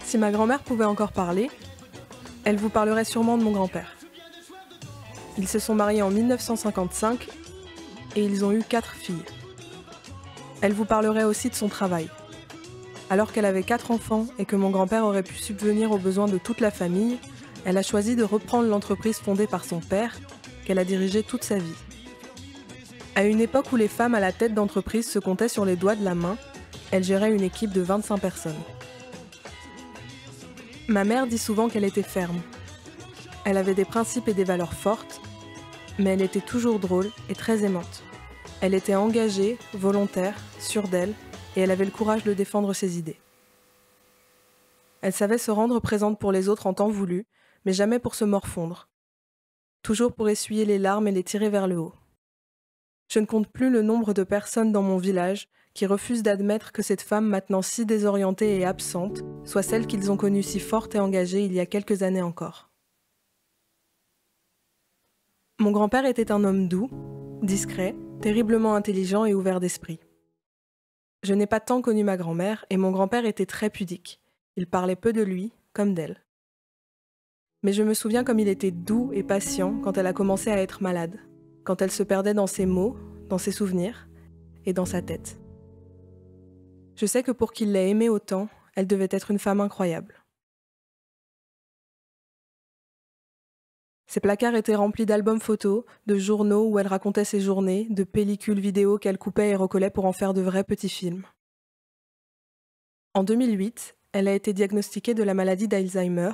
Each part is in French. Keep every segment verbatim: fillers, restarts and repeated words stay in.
Si ma grand-mère pouvait encore parler, elle vous parlerait sûrement de mon grand-père. Ils se sont mariés en mille neuf cent cinquante-cinq et ils ont eu quatre filles. Elle vous parlerait aussi de son travail. Alors qu'elle avait quatre enfants et que mon grand-père aurait pu subvenir aux besoins de toute la famille, elle a choisi de reprendre l'entreprise fondée par son père, qu'elle a dirigée toute sa vie. À une époque où les femmes à la tête d'entreprise se comptaient sur les doigts de la main, elle gérait une équipe de vingt-cinq personnes. Ma mère dit souvent qu'elle était ferme. Elle avait des principes et des valeurs fortes, mais elle était toujours drôle et très aimante. Elle était engagée, volontaire, sûre d'elle, et elle avait le courage de défendre ses idées. Elle savait se rendre présente pour les autres en temps voulu, mais jamais pour se morfondre. Toujours pour essuyer les larmes et les tirer vers le haut. Je ne compte plus le nombre de personnes dans mon village qui refusent d'admettre que cette femme maintenant si désorientée et absente soit celle qu'ils ont connue si forte et engagée il y a quelques années encore. Mon grand-père était un homme doux, discret, terriblement intelligent et ouvert d'esprit. Je n'ai pas tant connu ma grand-mère et mon grand-père était très pudique. Il parlait peu de lui, comme d'elle. Mais je me souviens comme il était doux et patient quand elle a commencé à être malade, quand elle se perdait dans ses mots, dans ses souvenirs et dans sa tête. Je sais que pour qu'il l'ait aimée autant, elle devait être une femme incroyable. Ses placards étaient remplis d'albums photos, de journaux où elle racontait ses journées, de pellicules vidéo qu'elle coupait et recollait pour en faire de vrais petits films. En deux mille huit, elle a été diagnostiquée de la maladie d'Alzheimer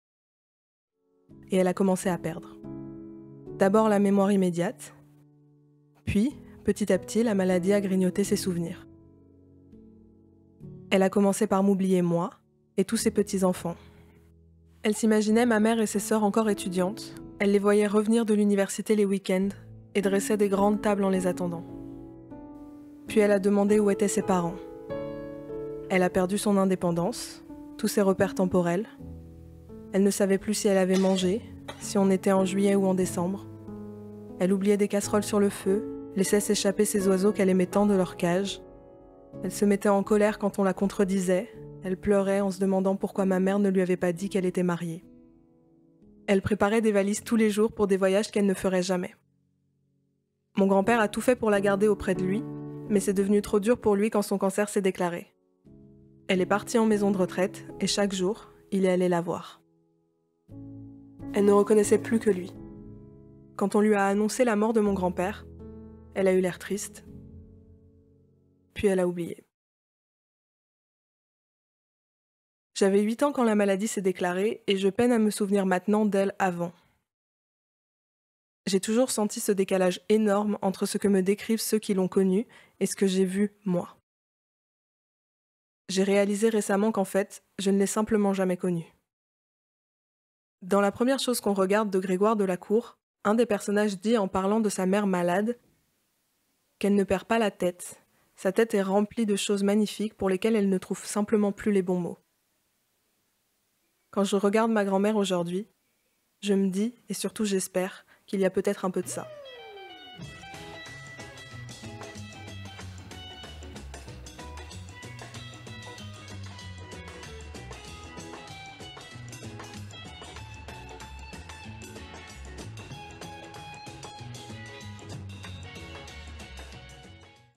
et elle a commencé à perdre. D'abord la mémoire immédiate, puis, petit à petit, la maladie a grignoté ses souvenirs. Elle a commencé par m'oublier moi et tous ses petits-enfants. Elle s'imaginait ma mère et ses sœurs encore étudiantes. Elle les voyait revenir de l'université les week-ends et dressait des grandes tables en les attendant. Puis elle a demandé où étaient ses parents. Elle a perdu son indépendance, tous ses repères temporels. Elle ne savait plus si elle avait mangé, si on était en juillet ou en décembre. Elle oubliait des casseroles sur le feu, laissait s'échapper ces oiseaux qu'elle aimait tant de leur cage. Elle se mettait en colère quand on la contredisait. Elle pleurait en se demandant pourquoi ma mère ne lui avait pas dit qu'elle était mariée. Elle préparait des valises tous les jours pour des voyages qu'elle ne ferait jamais. Mon grand-père a tout fait pour la garder auprès de lui, mais c'est devenu trop dur pour lui quand son cancer s'est déclaré. Elle est partie en maison de retraite et chaque jour, il est allé la voir. Elle ne reconnaissait plus que lui. Quand on lui a annoncé la mort de mon grand-père, elle a eu l'air triste, puis elle a oublié. J'avais huit ans quand la maladie s'est déclarée et je peine à me souvenir maintenant d'elle avant. J'ai toujours senti ce décalage énorme entre ce que me décrivent ceux qui l'ont connue et ce que j'ai vu moi. J'ai réalisé récemment qu'en fait, je ne l'ai simplement jamais connue. Dans la première chose qu'on regarde de Grégoire de la Cour, un des personnages dit en parlant de sa mère malade qu'elle ne perd pas la tête. Sa tête est remplie de choses magnifiques pour lesquelles elle ne trouve simplement plus les bons mots. Quand je regarde ma grand-mère aujourd'hui, je me dis, et surtout j'espère, qu'il y a peut-être un peu de ça.